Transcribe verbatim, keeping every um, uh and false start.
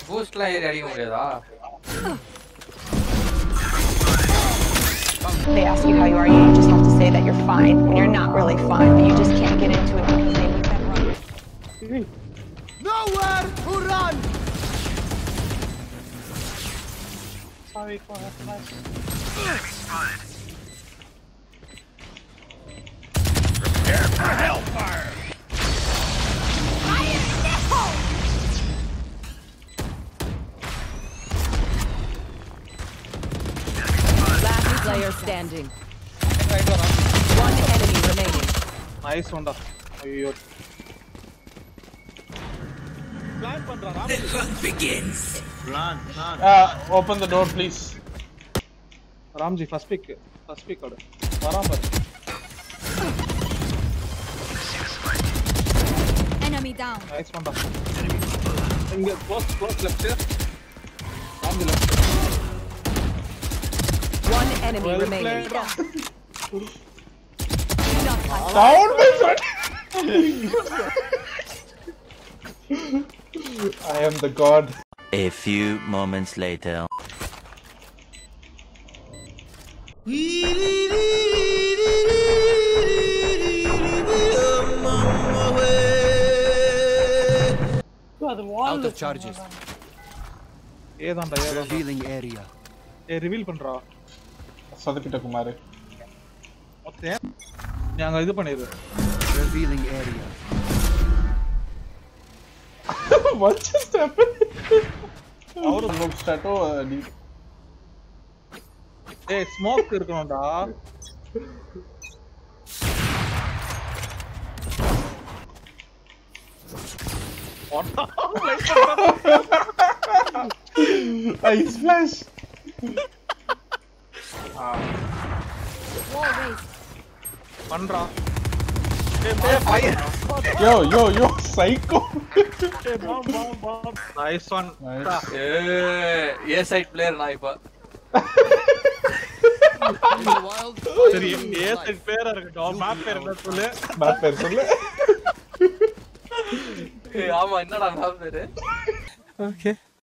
பூஸ்ட்லாம் ஏறி அடிக்க முடியாதா? They ask you how you are, you just have to say that you're fine when you're not really fine, but you just can't get into it because they make them run. Nowhere to run! Sorry for that flash. Enemy spotted. Prepare for hellfire! Fire in the hole! Last player standing. One enemy remaining. Nice one. Ayyo. Plan pandra Ram. The hunt begins. Plan, plan. Uh, open the door, please. Ramji, first pick. First pick. Varam par. Enemy down. Nice one. Inge close, close left here. Ramji left. One enemy well remaining. Down, my friend. I am the god. A few moments later. Out of charges. ஏதான்டா ஏதா Revealing area. ஏ reveal பண்றா. சொதப்பிட்ட Kumar. Okay. நாங்க இது பண்ணிரு. Revealing area. What just happened? Our look start oh di. ஏய் smoke இருக்கணும்டா. Ice splash. Wall raised. பண்றா. ஏய் fire. Yo yo yo psycho. ஏய் bomb bomb bomb. Nice one. ஏ ஏ சைடு பிளேயர் நான் இப்ப. சரி ஏ சைடு பிளேயரா இருக்கட்டும். மேப் பேர் என்ன சொல்லு? மேப் பேர் சொல்லு. ஏய் ஆமா என்னடா மேப் பேரு? Okay.